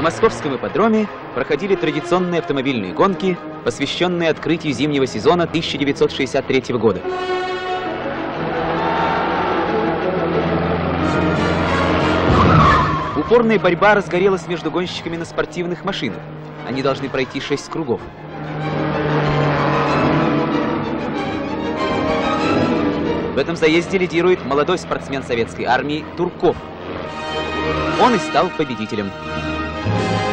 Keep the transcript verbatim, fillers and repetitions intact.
московском ипподроме проходили традиционные автомобильные гонки, посвященные открытию зимнего сезона тысяча девятьсот шестьдесят третьего года. Упорная борьба разгорелась между гонщиками на спортивных машинах. Они должны пройти шесть кругов. В этом заезде лидирует молодой спортсмен советской армии Турков. Он и стал победителем.